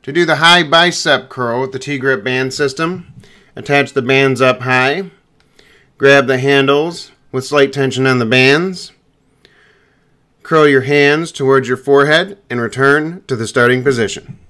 To do the high bicep curl with the TGRIP band system, attach the bands up high, grab the handles with slight tension on the bands, curl your hands towards your forehead and return to the starting position.